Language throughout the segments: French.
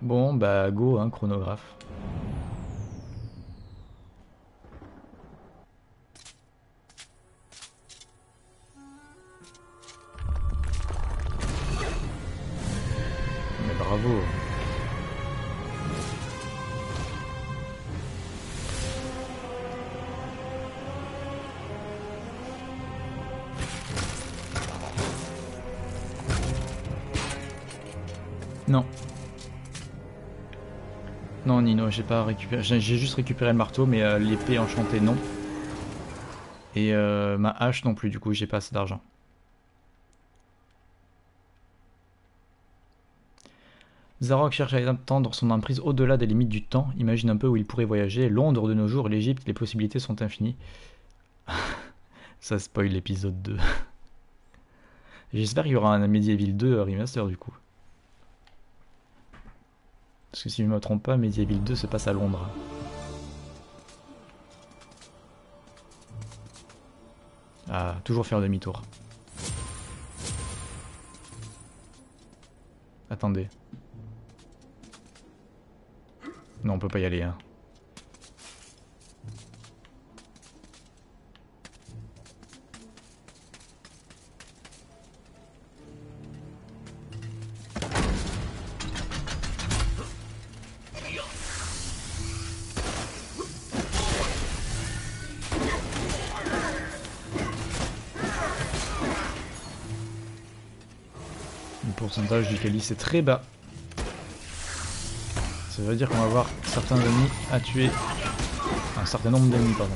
Bon, bah go, hein, chronographe. Mais bravo. Non. Non, Nino, j'ai pas récupéré. J'ai juste récupéré le marteau, mais l'épée enchantée, non. Et ma hache non plus, du coup, j'ai pas assez d'argent. Zarok cherche à étendre son emprise au-delà des limites du temps. Imagine un peu où il pourrait voyager. Londres de nos jours, l'Égypte, les possibilités sont infinies. Ça spoil l'épisode 2. J'espère qu'il y aura un Medieval 2 remaster du coup. Parce que si je ne me trompe pas, Medieval 2 se passe à Londres. Ah, toujours faire demi-tour. Attendez. Non, on peut pas y aller, hein. Le pourcentage du calice est très bas. Ça veut dire qu'on va avoir certains ennemis à tuer. Un certain nombre d'ennemis, pardon.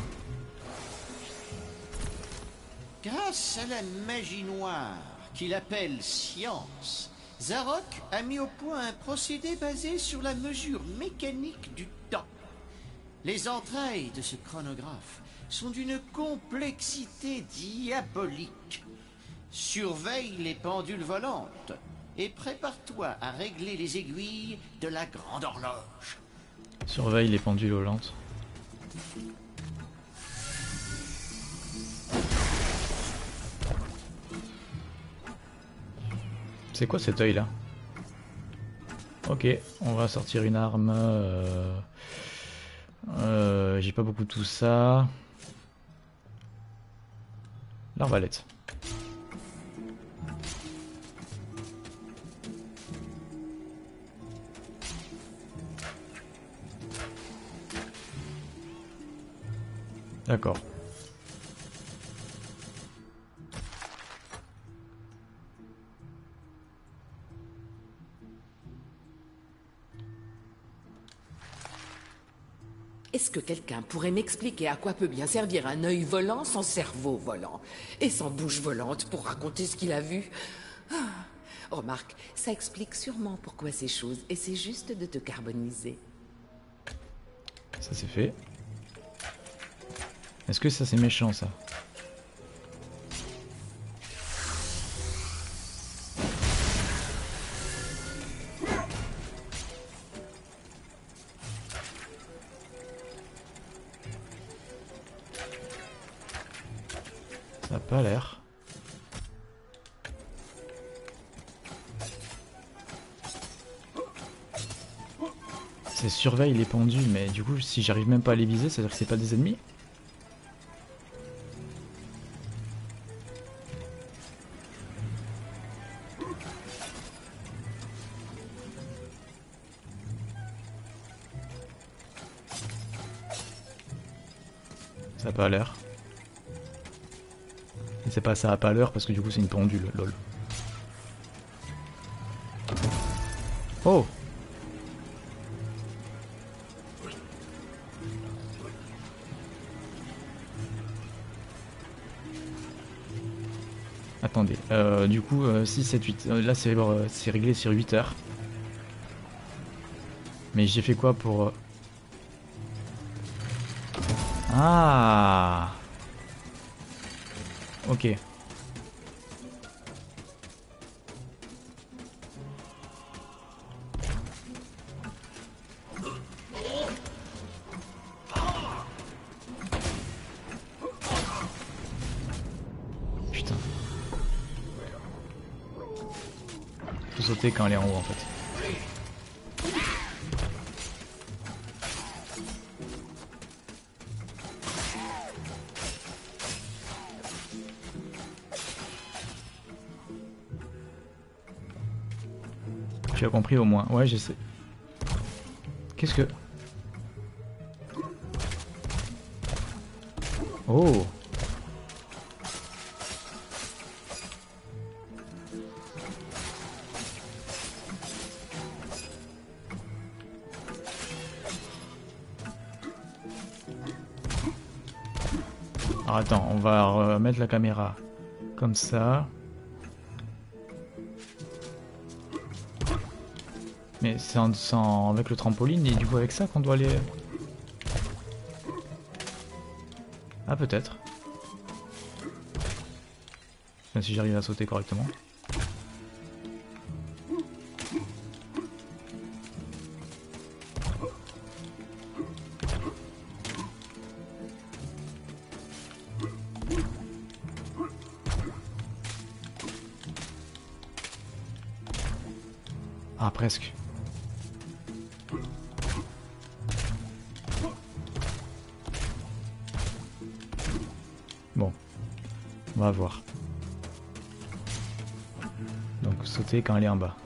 Grâce à la magie noire qu'il appelle science, Zarok a mis au point un procédé basé sur la mesure mécanique du temps. Les entrailles de ce chronographe sont d'une complexité diabolique. Surveille les pendules volantes et prépare-toi à régler les aiguilles de la grande horloge. Surveille les pendules volantes. C'est quoi cet œil là? Ok, on va sortir une arme. J'ai pas beaucoup tout ça. L'arbalète. D'accord. Est-ce que quelqu'un pourrait m'expliquer à quoi peut bien servir un œil volant sans cerveau volant et sans bouche volante pour raconter ce qu'il a vu? Remarque, ça explique sûrement pourquoi ces choses et c'est juste de te carboniser. Ça c'est fait. Est-ce que ça c'est méchant ça? Ça n'a pas l'air. C'est surveille les pendus, mais du coup si j'arrive même pas à les viser, ça veut dire que c'est pas des ennemis? Ça a pas l'air. Et c'est pas ça a pas l'air parce que du coup c'est une pendule, lol. Oh! Attendez, du coup 6, 7, 8. Là c'est réglé sur 8 heures. Mais j'ai fait quoi pour... Ah! Ok. Putain. Faut sauter quand elle est en haut en fait. Tu as compris au moins. Ouais, j'essaie. Qu'est-ce que... Oh! Alors attends, on va remettre la caméra comme ça. Mais c'est avec le trampoline et du coup avec ça qu'on doit aller... Ah peut-être. Enfin, si j'arrive à sauter correctement. Ah presque. Bon, on va voir. Donc sauter quand elle est en bas.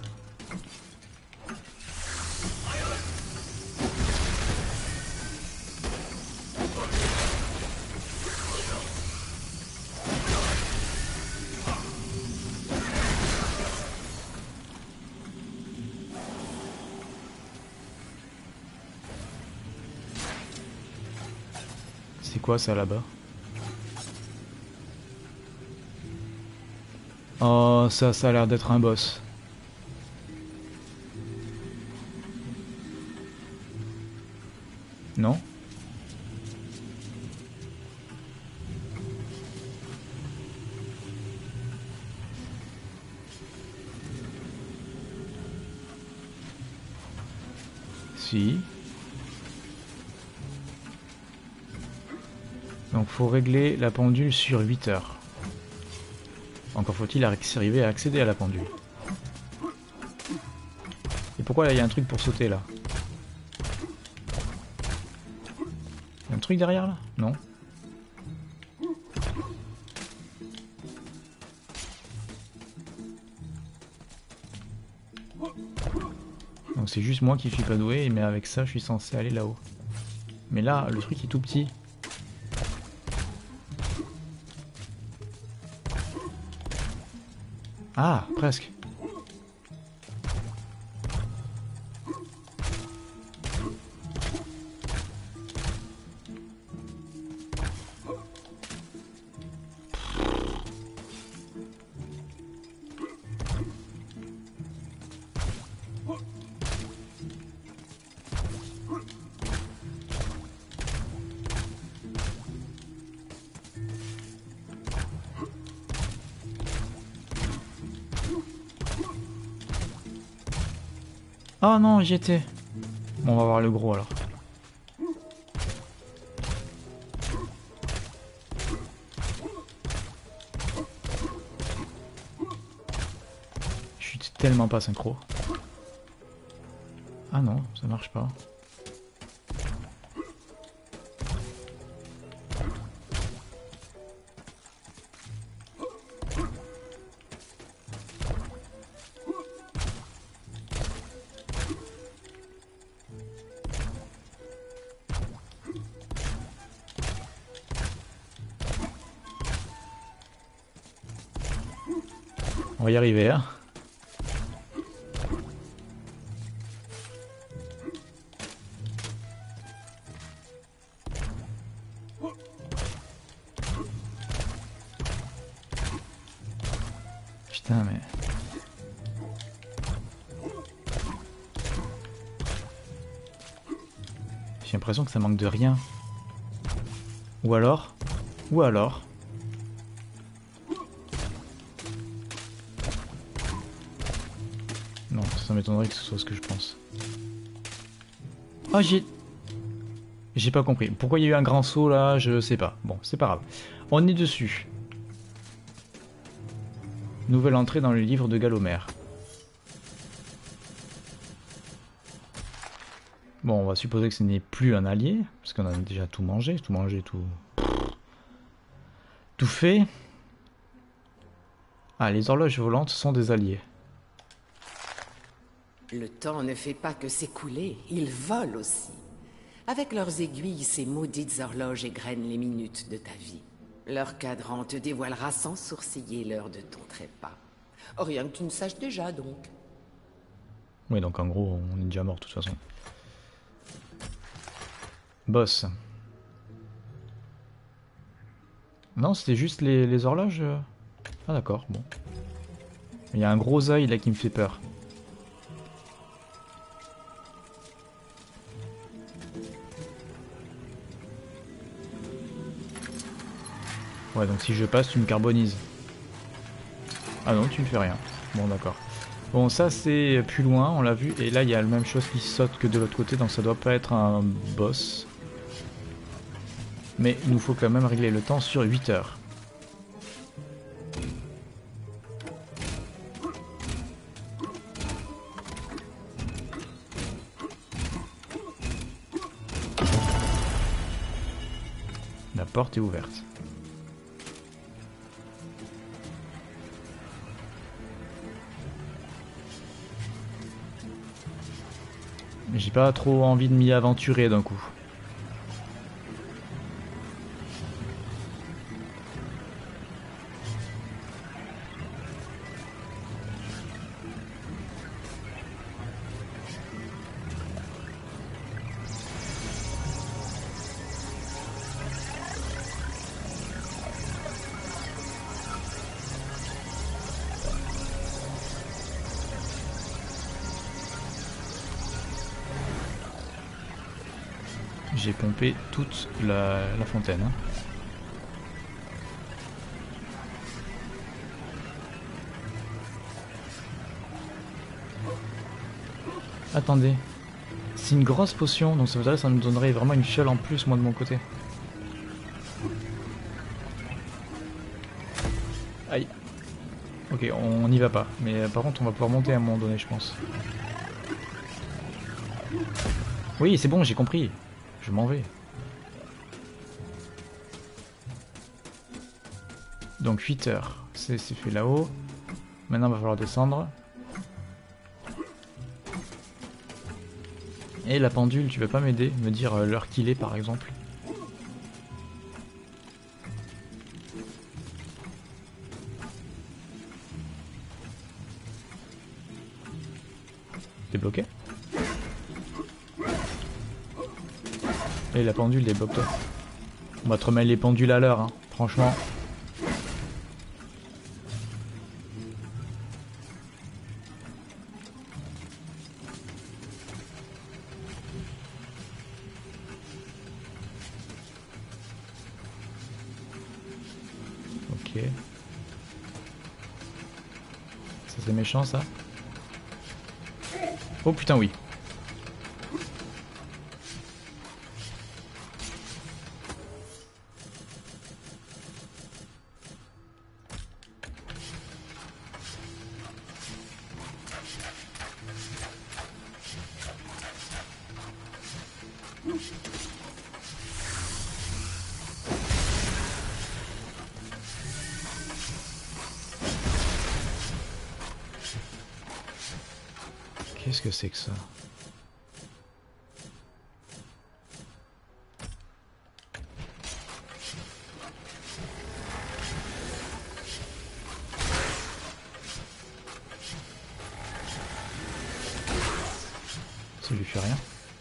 C'est quoi ça là-bas? Oh, ça a l'air d'être un boss. Non? Si. Donc faut régler la pendule sur 8 heures. Encore faut-il arriver à accéder à la pendule. Et pourquoi il y a un truc pour sauter là? Il y a un truc derrière là? Non? Donc c'est juste moi qui suis pas doué, mais avec ça je suis censé aller là-haut. Mais là, le truc est tout petit. Ah, presque. Oh non, j'y étais. Bon, on va voir le gros alors. Je suis tellement pas synchro. Ah non, ça marche pas. On va y arriver, hein. Putain, mais... J'ai l'impression que ça manque de rien. Ou alors... Ou alors... Non, ça m'étonnerait que ce soit ce que je pense. Ah, j'ai pas compris. Pourquoi il y a eu un grand saut là? Je sais pas. Bon, c'est pas grave. On est dessus. Nouvelle entrée dans le livre de Galomère. Bon, on va supposer que ce n'est plus un allié, parce qu'on a déjà tout mangé, tout fait. Ah, les horloges volantes sont des alliés. Le temps ne fait pas que s'écouler, il vole aussi. Avec leurs aiguilles, ces maudites horloges égrènent les minutes de ta vie. Leur cadran te dévoilera sans sourciller l'heure de ton trépas. Rien que tu ne saches déjà, donc. Oui, donc en gros, on est déjà mort de toute façon. Boss. Non, c'était juste les horloges. Ah d'accord, bon. Il y a un gros œil là qui me fait peur. Ouais, donc si je passe, tu me carbonises. Ah non, tu ne fais rien. Bon, d'accord. Bon, ça c'est plus loin, on l'a vu. Et là, il y a la même chose qui saute que de l'autre côté, donc ça doit pas être un boss. Mais il nous faut quand même régler le temps sur 8 heures. La porte est ouverte. J'ai pas trop envie de m'y aventurer d'un coup. J'ai pompé toute la fontaine. Hein. Attendez. C'est une grosse potion, donc ça veut dire que ça me donnerait vraiment une fiole en plus, moi de mon côté. Aïe. Ok, on n'y va pas. Mais par contre, on va pouvoir monter à un moment donné, je pense. Oui, c'est bon, j'ai compris. Je m'en vais. Donc 8 heures, c'est fait là-haut. Maintenant, il va falloir descendre. Et la pendule, tu veux pas m'aider? Me dire l'heure qu'il est, par exemple? T'es bloqué? Et la pendule débloque-toi. On va te remettre les pendules à l'heure, hein. Franchement. Ok. Ça c'est méchant ça. Oh putain oui. Qu'est-ce que c'est que ça? Ça lui fait rien.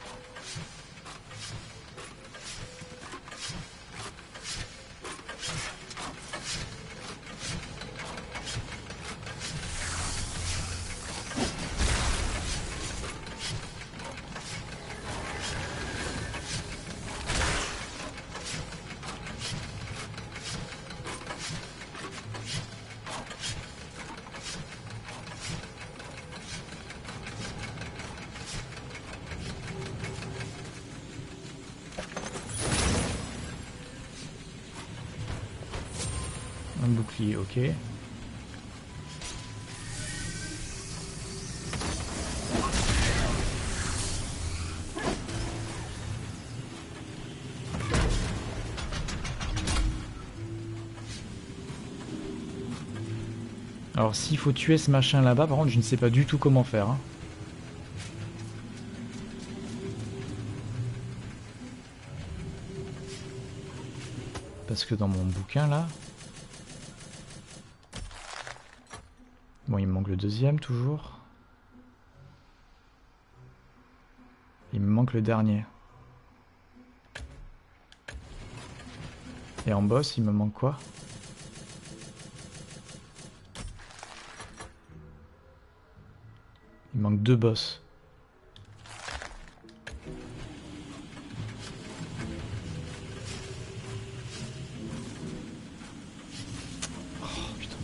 Un bouclier, ok. Alors s'il faut tuer ce machin là-bas, par contre je ne sais pas du tout comment faire. Hein. Parce que dans mon bouquin là... Bon, il me manque le deuxième toujours. Il me manque le dernier. Et en boss, il me manque quoi? Il me manque 2 boss. Oh putain.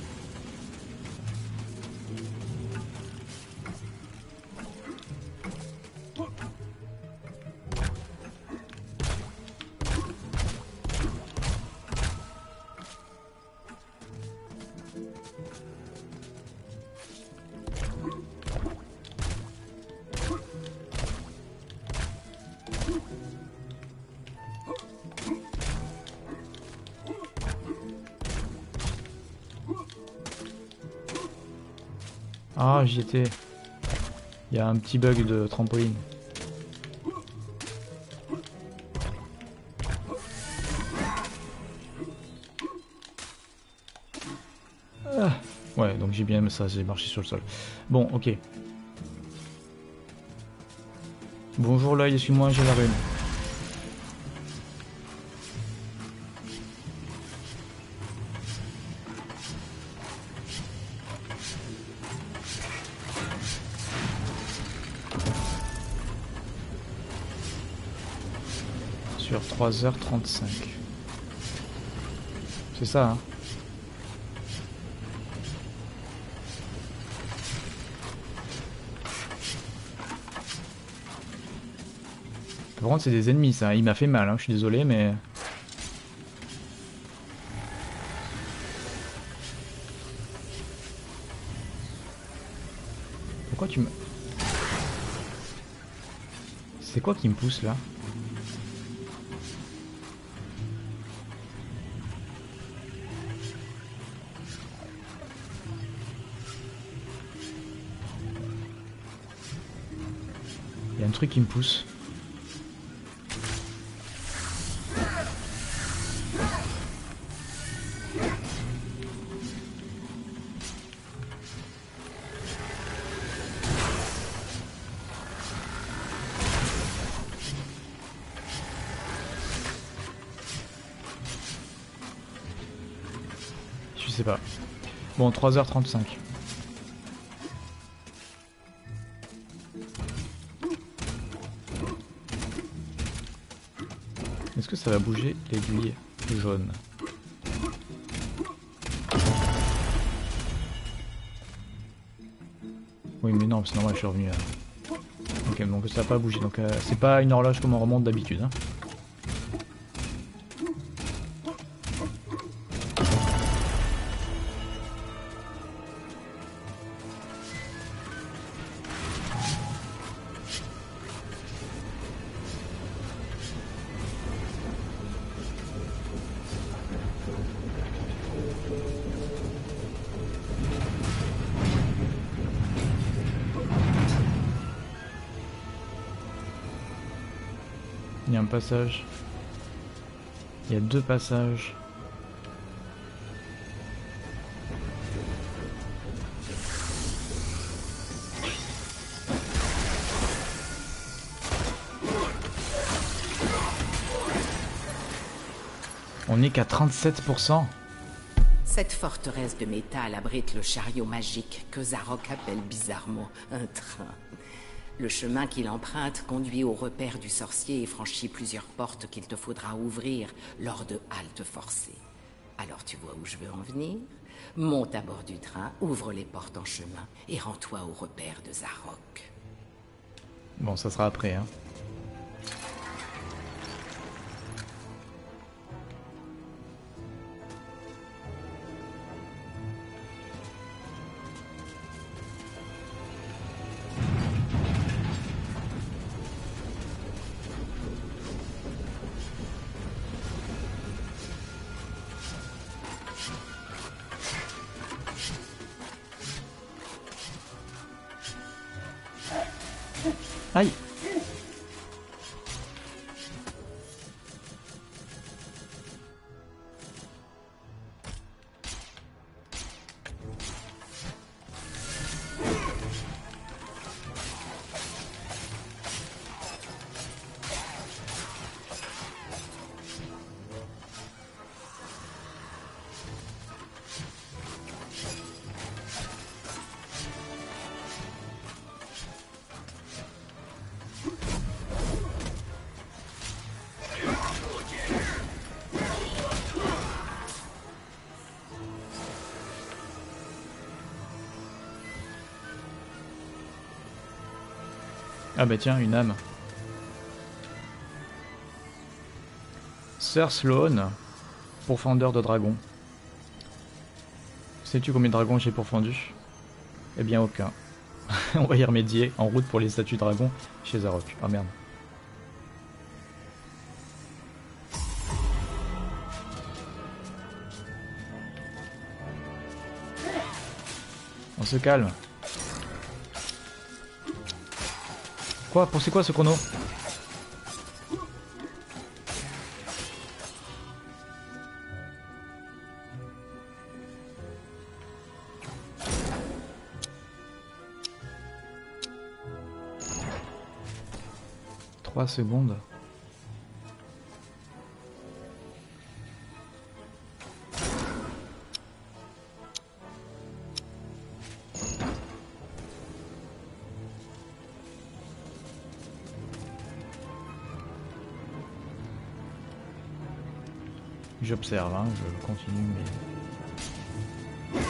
Ah, j'y étais. Il y a un petit bug de trampoline. Ah. Ouais, donc j'ai bien ça, j'ai marché sur le sol. Bon, ok. Bonjour l'œil, suis-moi, j'ai la rune. Sur 3h35. C'est ça, hein. Par contre, c'est des ennemis, ça. Il m'a fait mal, hein. Je suis désolé, mais... Pourquoi tu me... C'est quoi qui me pousse, là? Il y a un truc qui me pousse. Je sais pas. Bon, 3h35. Est-ce que ça va bouger l'aiguille jaune? Oui, mais non, c'est normal, je suis revenu là. Ok, donc ça n'a pas bougé. Donc c'est pas une horloge comme on remonte d'habitude. Hein. Il y a un passage. Il y a 2 passages. On n'est qu'à 37%. Cette forteresse de métal abrite le chariot magique que Zarok appelle bizarrement un train. Le chemin qu'il emprunte conduit au repère du sorcier et franchit plusieurs portes qu'il te faudra ouvrir lors de haltes forcées. Alors tu vois où je veux en venir? Monte à bord du train, ouvre les portes en chemin et rends-toi au repère de Zarok. Bon, ça sera après, hein. Aïe! Ah bah tiens, une âme. Sir Sloan, pourfendeur de dragons. Sais-tu combien de dragons j'ai pourfendu? Eh bien aucun. On va y remédier en route pour les statues dragons chez Zarok. Oh merde. On se calme. Quoi? C'est quoi ce chrono? Secondes. J'observe, hein, je continue, mais...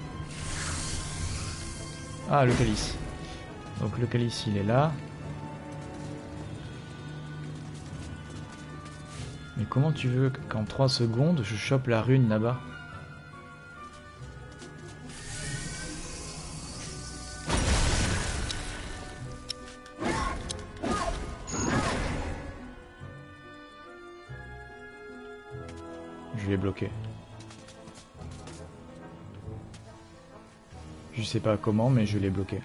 Ah, le calice. Donc le calice, il est là. Mais comment tu veux qu'en 3 secondes, je chope la rune là-bas? Je l'ai bloqué. Je sais pas comment, mais je l'ai bloqué.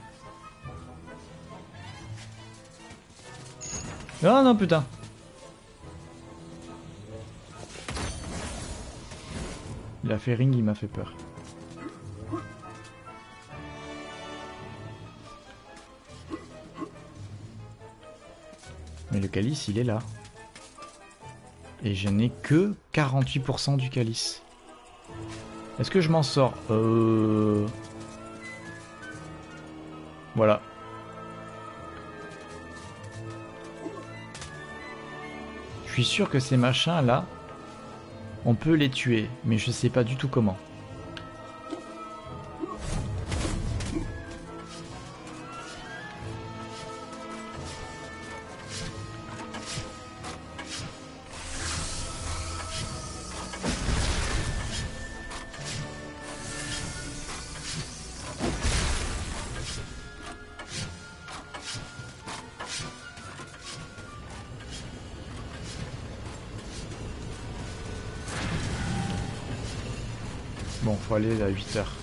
Ah non, putain! La Fairing, il m'a fait peur. Mais le calice, il est là. Et je n'ai que 48% du calice. Est-ce que je m'en sors? Voilà. Je suis sûr que ces machins là, on peut les tuer, mais je sais pas du tout comment. Bon, faut aller à 8 h.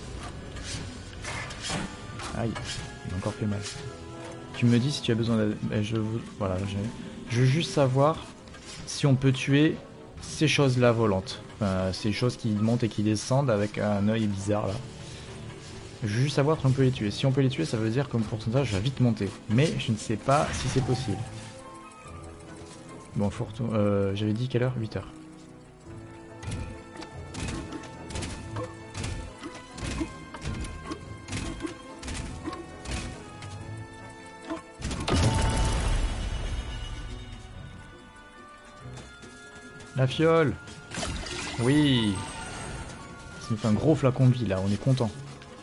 Aïe, il m'a encore fait mal. Tu me dis si tu as besoin d'aide. Voilà, je veux juste savoir si on peut tuer ces choses-là volantes. Enfin, ces choses qui montent et qui descendent avec un œil bizarre là. Je veux juste savoir si on peut les tuer. Si on peut les tuer, ça veut dire que mon pourcentage va vite monter. Mais je ne sais pas si c'est possible. Bon, faut retourner. J'avais dit quelle heure? 8 h. La fiole! Oui! Ça nous fait un gros flacon de vie là, on est content.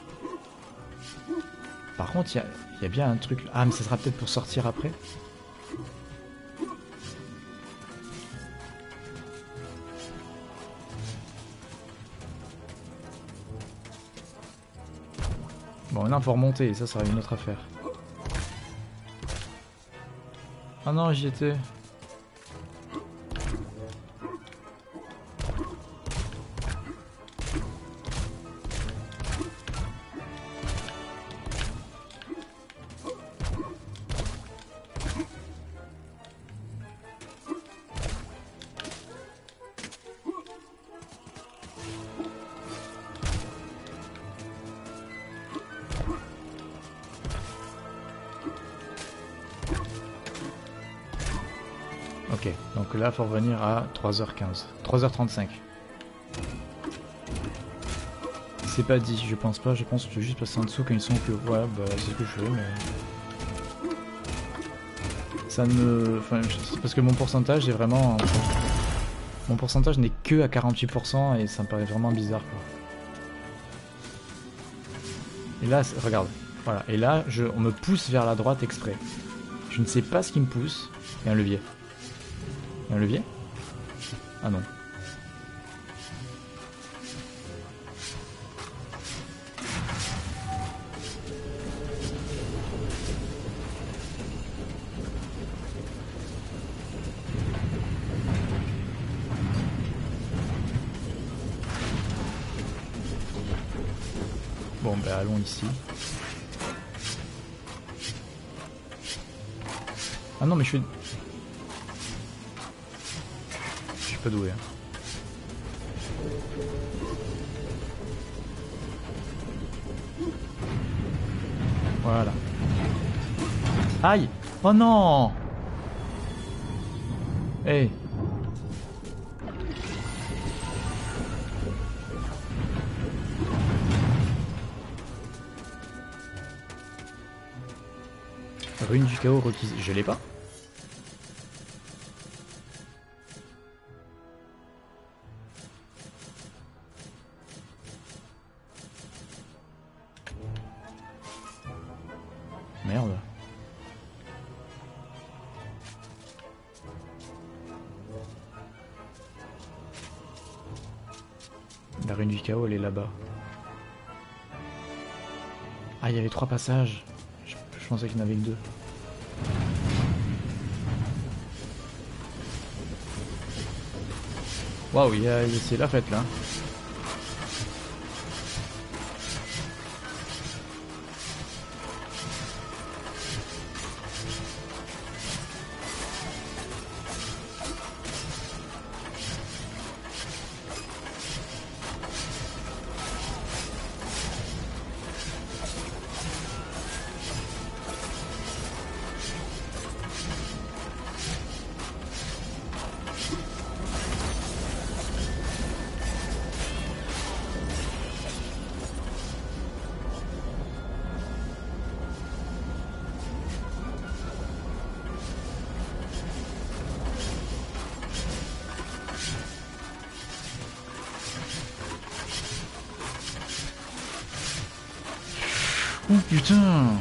Par contre, il y a bien un truc... Ah, mais ça sera peut-être pour sortir après? Bon, non, faut remonter, ça sera une autre affaire. Ah non, j'y étais. Ok, donc là, faut revenir à 3h15. 3h35. C'est pas dit, je pense pas, je pense que je vais juste passer en dessous quand ils sont que... Ouais, bah c'est ce que je fais, mais... Ça me... Enfin, c'est parce que mon pourcentage est vraiment... Mon pourcentage n'est que à 48% et ça me paraît vraiment bizarre, quoi. Et là, regarde. Voilà, et là, on me pousse vers la droite exprès. Je ne sais pas ce qui me pousse. Il y a un levier. Il y a un levier? Ah non. Bon, ben allons ici. Ah non, mais je suis pas doué. Hein. Voilà. Aïe! Oh non! Hey! Rune du chaos requise. Je l'ai pas? Merde. La rune du chaos, elle est là-bas. Ah, il y avait 3 passages. Je pensais qu'il n'y en avait que 2. Waouh, c'est la fête là. Oh putain!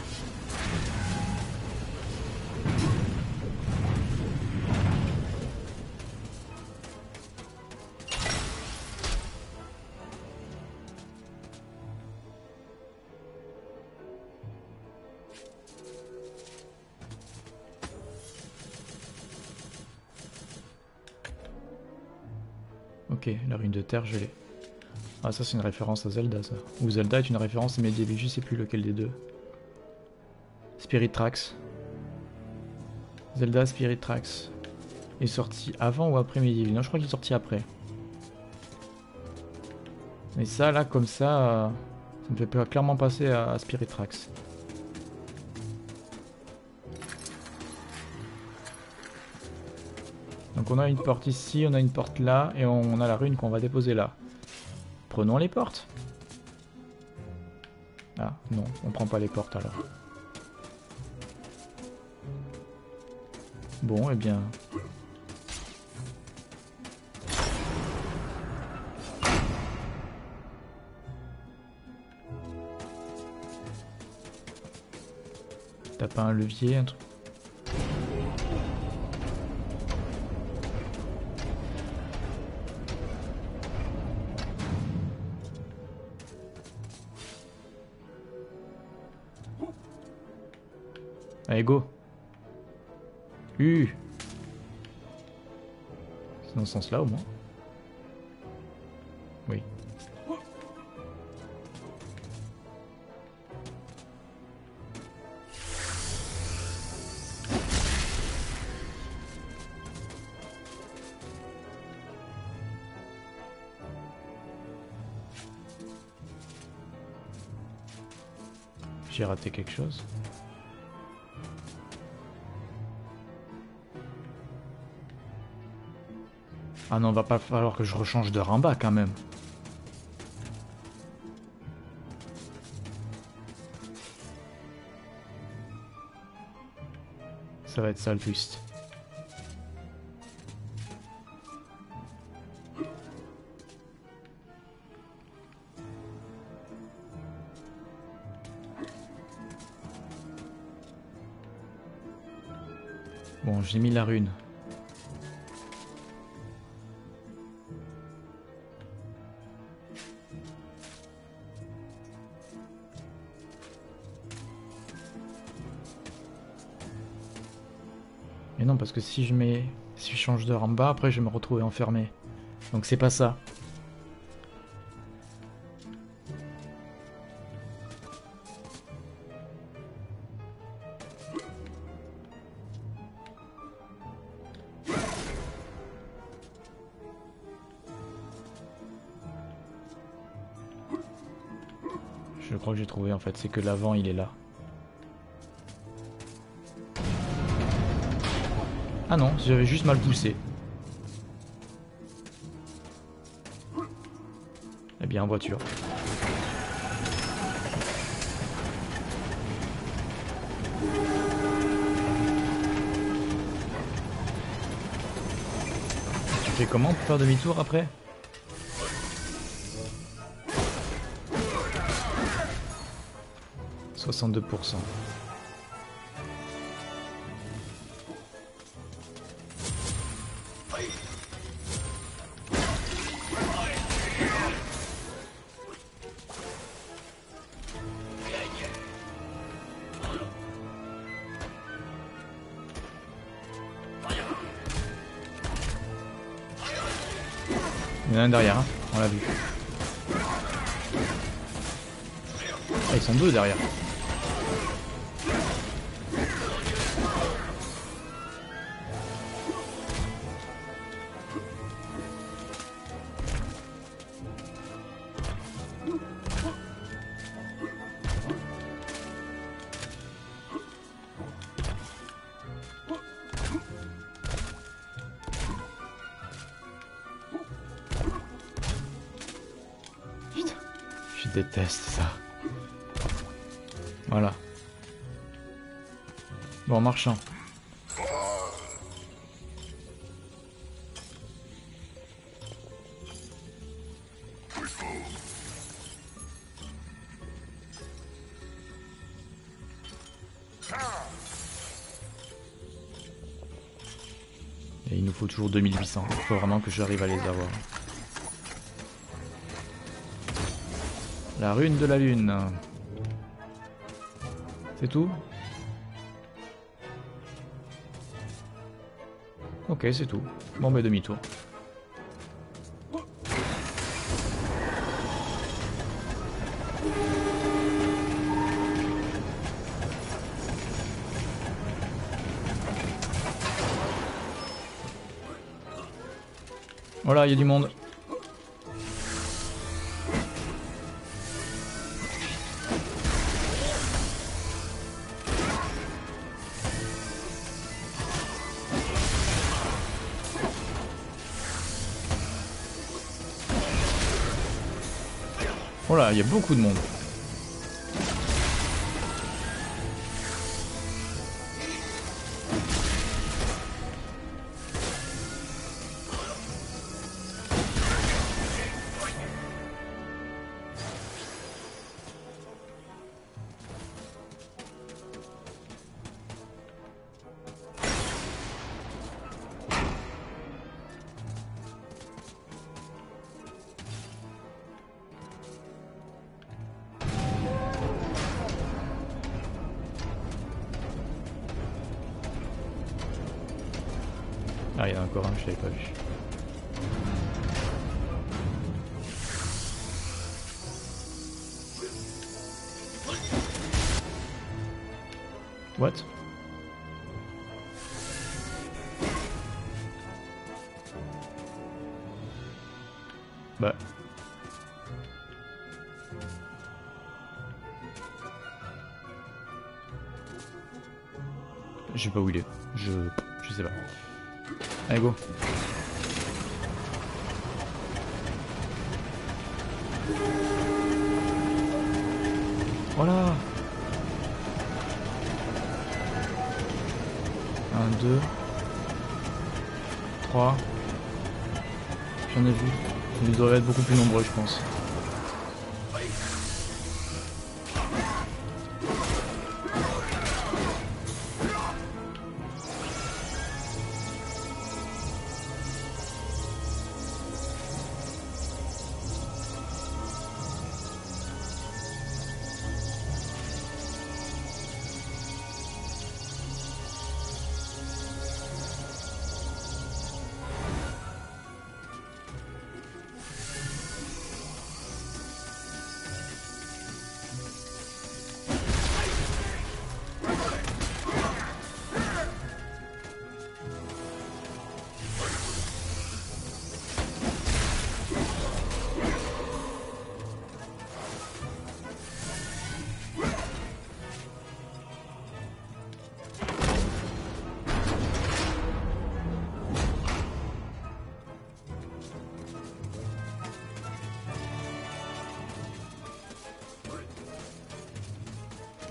Ok, la rune de terre, je l'ai. Ah, ça, c'est une référence à Zelda, ça. Ou Zelda est une référence à Medieval, je sais plus lequel des deux. Spirit Tracks. Zelda Spirit Tracks. Est sorti avant ou après Medieval? Non, je crois qu'il est sorti après. Mais ça, là, comme ça me fait clairement passer à Spirit Tracks. Donc on a une porte ici, on a une porte là, et on a la rune qu'on va déposer là. Prenons les portes. Ah, non, on prend pas les portes alors. Bon, eh bien... T'as pas un levier, un truc? Allez, go! C'est dans ce sens-là, au moins. Oui. J'ai raté quelque chose. Ah non, va pas falloir que je rechange de Rimba quand même. Ça va être ça le twist. Bon, j'ai mis la rune. Mais non, parce que si je change d'heure en bas, après je vais me retrouver enfermé. Donc c'est pas ça. Je crois que j'ai trouvé en fait, c'est que l'avant il est là. Ah non, j'avais juste mal poussé. Eh bien en voiture. Tu fais comment pour faire demi-tour après ? « 62%. Il y en a un derrière, hein. On l'a vu. Ah, ils sont deux derrière. Je déteste ça. Voilà. Bon, marchand. Et il nous faut toujours 2800. Il faut vraiment que j'arrive à les avoir. La rune de la lune. C'est tout? Ok, c'est tout. Bon, mais demi-tour. Voilà, il y a du monde. Voilà, il y a beaucoup de monde. Ah, il y en a encore un, je l'avais pas vu. What? Bah. Je sais pas où il est. Je sais pas. Allez, go. Voilà. 1, 2, 3. J'en ai vu. Ils devraient être beaucoup plus nombreux, je pense.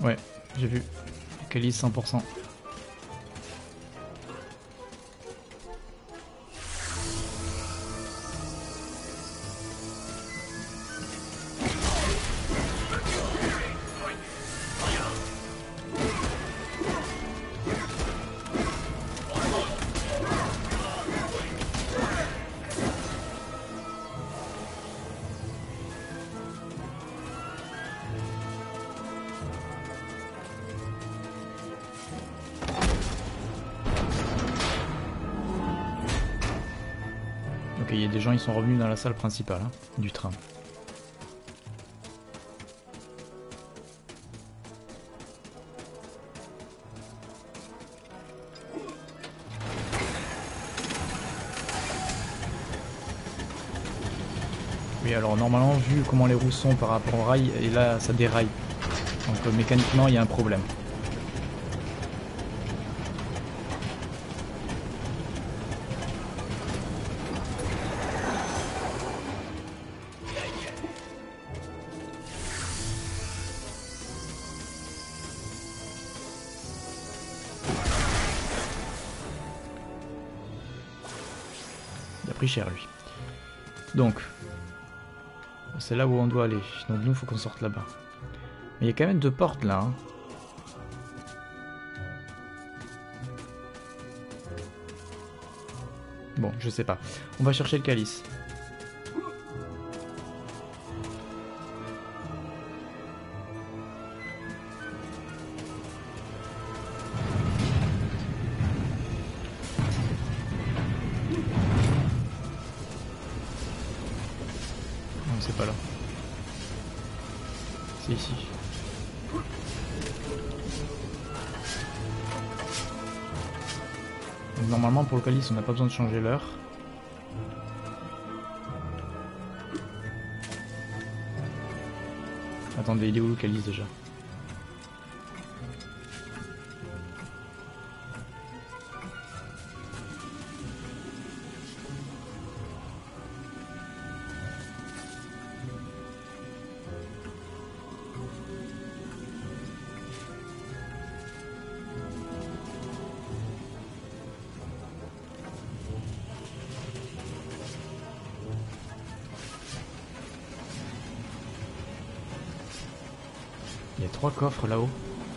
Ouais, j'ai vu. Calice 100%. Ok, il y a des gens, ils sont revenus dans la salle principale hein, du train. Oui, alors normalement, vu comment les roues sont par rapport au rail, et là ça déraille. Donc mécaniquement, il y a un problème. Il a pris cher lui. Donc, c'est là où on doit aller. Donc nous, il faut qu'on sorte là-bas. Mais il y a quand même 2 portes là. Hein. Bon, je sais pas. On va chercher le calice. Non, c'est pas là. C'est ici. Donc, normalement, pour le calice, on n'a pas besoin de changer l'heure. Attendez, il est où le calice déjà? Il y a 3 coffres là-haut.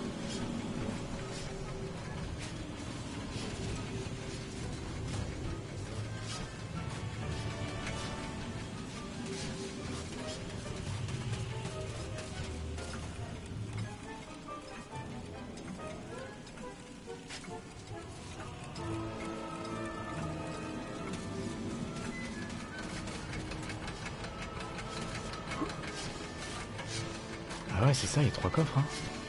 Ah ouais, c'est ça, il y a 3 coffres. Hein.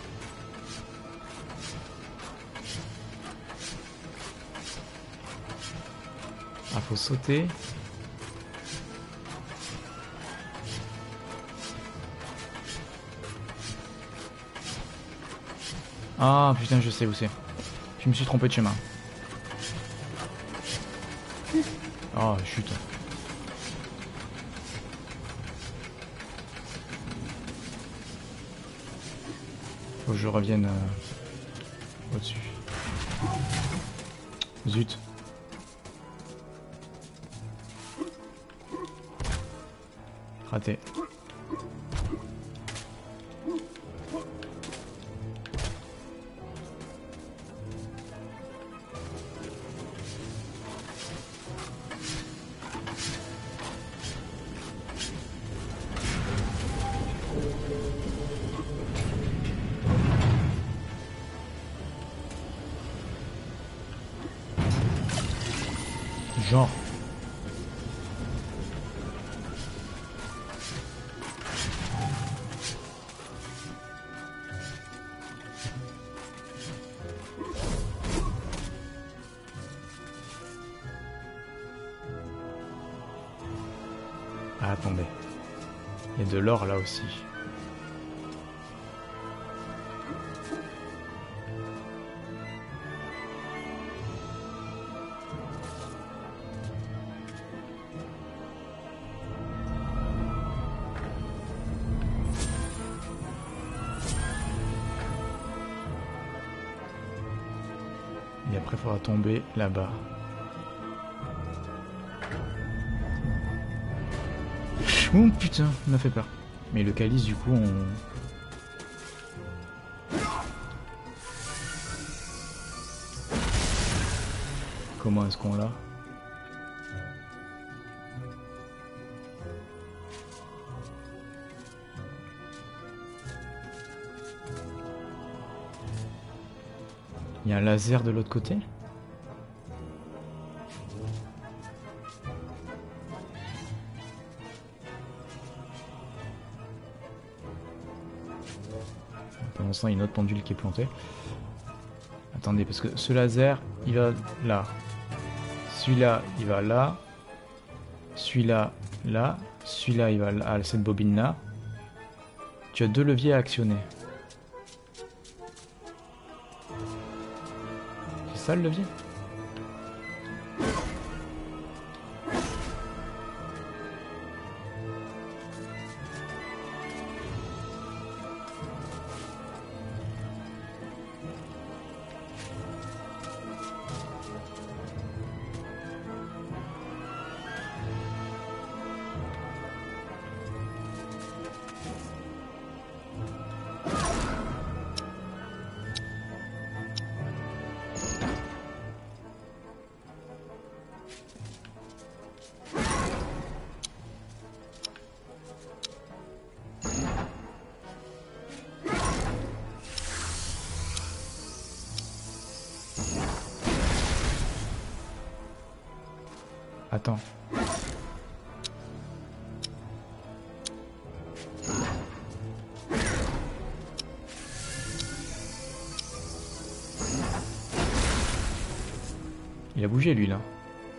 Ah, faut sauter. Ah putain, je sais où c'est. Je me suis trompé de chemin. Oh, chut. Faut que je revienne au-dessus. Zut. Raté. Genre. Ah, attendez. Il y a de l'or là aussi. après il faudra tomber là-bas. Oh putain, il m'a fait peur. Mais le calice du coup on... Comment est-ce qu'on l'a? Il y a un laser de l'autre côté? Pendant ce temps, il y a une autre pendule qui est plantée. Attendez, parce que ce laser, il va là. Celui-là, il va là. Celui-là, là. Celui-là, il va à cette bobine-là. Tu as 2 leviers à actionner. C'est ça le levier? Attends. Il a bougé lui là.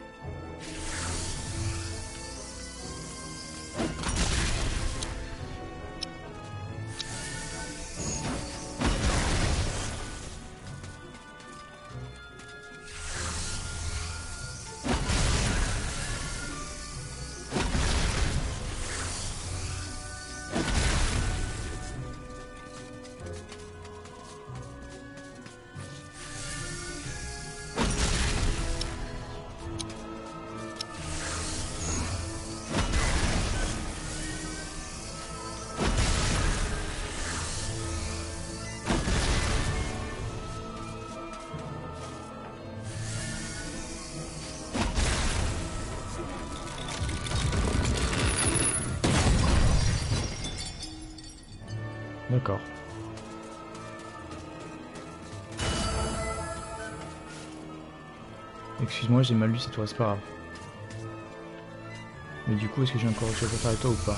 D'accord. Excuse-moi, j'ai mal lu cette fois, c'est pas grave. Mais du coup, est-ce que j'ai encore autre chose à faire avec toi ou pas?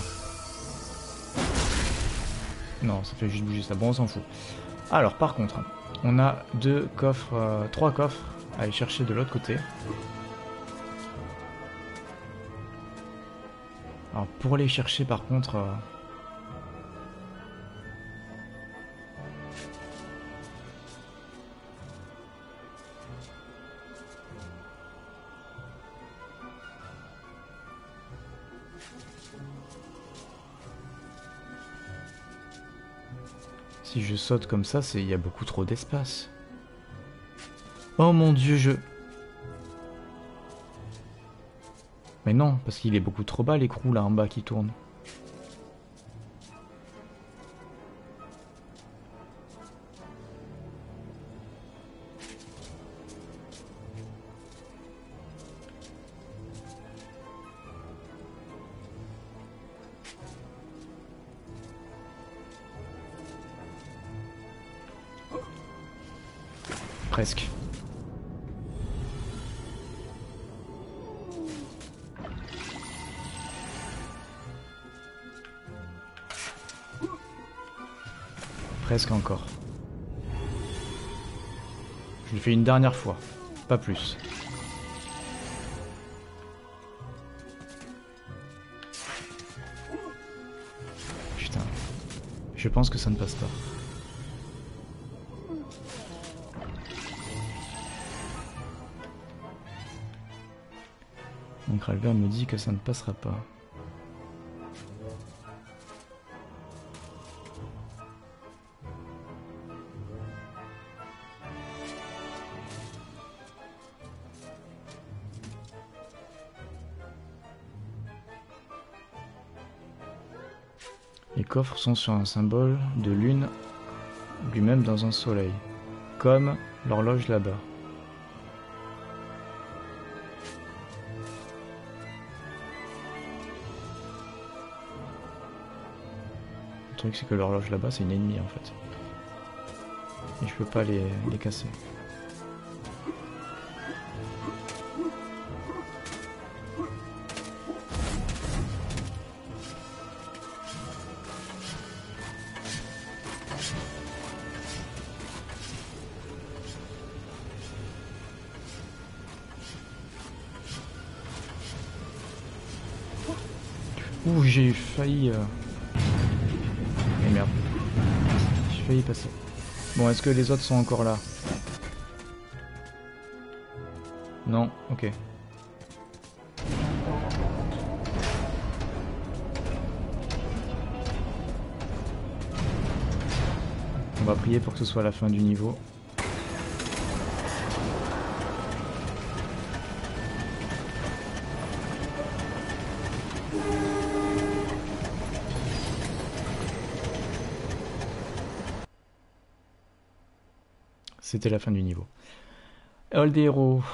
Non, ça fait juste bouger ça. Bon, on s'en fout. Alors, par contre, on a 2 coffres, 3 coffres à aller chercher de l'autre côté. Alors, pour les chercher, par contre... Si je saute comme ça, il y a beaucoup trop d'espace. Oh mon dieu, Mais non, parce qu'il est beaucoup trop bas l'écrou là en bas qui tourne. Presque. Presque encore. Je le fais une dernière fois, pas plus. Putain. Je pense que ça ne passe pas. Donc Ralver me dit que ça ne passera pas. Les coffres sont sur un symbole de lune, lui-même dans un soleil, comme l'horloge là-bas. Le truc c'est que l'horloge là-bas c'est une ennemie en fait. Et je peux pas les casser. Ouh, j'ai failli... Et merde. J'ai failli passer. Bon, est-ce que les autres sont encore là? Non, ok. On va prier pour que ce soit la fin du niveau. C'était la fin du niveau. Hall des héros.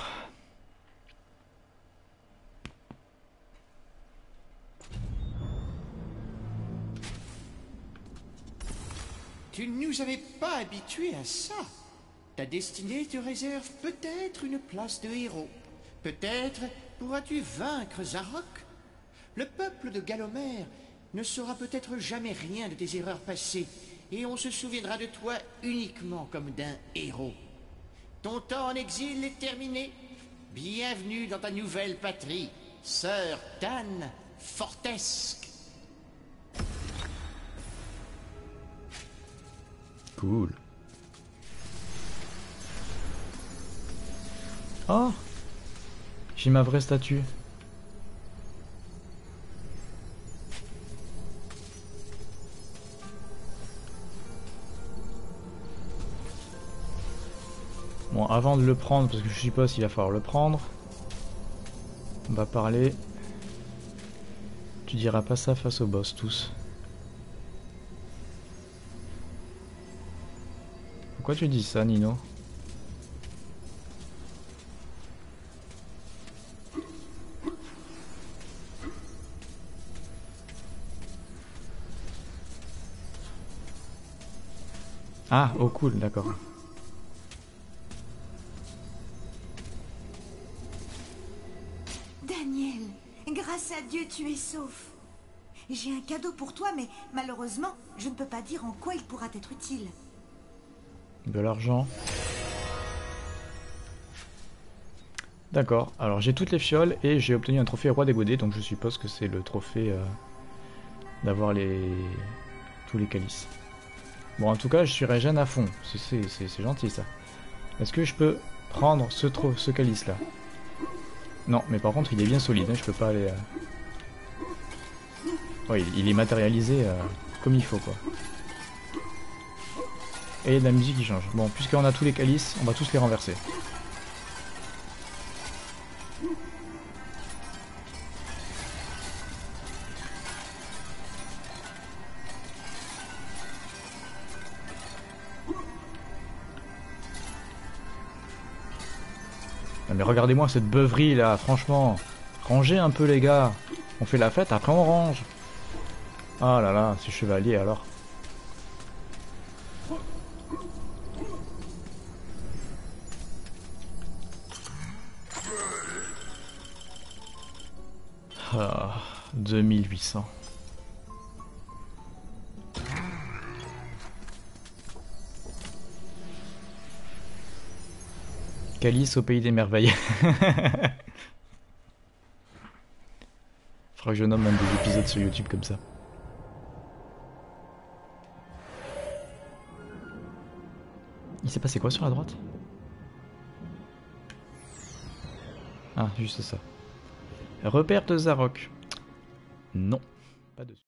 Tu ne nous avais pas habitués à ça. Ta destinée te réserve peut-être une place de héros. Peut-être pourras-tu vaincre Zarok. Le peuple de Galomère ne saura peut-être jamais rien de tes erreurs passées, et on se souviendra de toi uniquement comme d'un héros. Ton temps en exil est terminé. Bienvenue dans ta nouvelle patrie, Sœur Tan Fortesque. Cool. Oh, j'ai ma vraie statue. Bon, avant de le prendre, parce que je suppose qu'il va falloir le prendre, on va parler. Tu diras pas ça face au boss, tous. Pourquoi tu dis ça, Nino? Ah, oh cool, d'accord. Daniel, grâce à Dieu, tu es sauf. J'ai un cadeau pour toi, mais malheureusement, je ne peux pas dire en quoi il pourra t'être utile. De l'argent. D'accord, alors j'ai toutes les fioles et j'ai obtenu un trophée roi des godets, donc je suppose que c'est le trophée d'avoir tous les calices. Bon, en tout cas, je suis régène à fond, c'est gentil ça. Est-ce que je peux prendre ce calice là? Non, mais par contre il est bien solide, hein, je peux pas aller... Oui, il est matérialisé comme il faut quoi. Et il y a de la musique qui change. Bon, puisqu'on a tous les calices, on va tous les renverser. Non mais regardez-moi cette beuverie là, franchement. Rangez un peu les gars. On fait la fête, après on range. Ah là là, c'est chevalier alors. Ah, 2800. Calice au pays des merveilles. Faudra que je nomme un des épisodes sur YouTube comme ça. Il s'est passé quoi sur la droite? Ah, juste ça. Repère de Zarok. Non, pas dessus.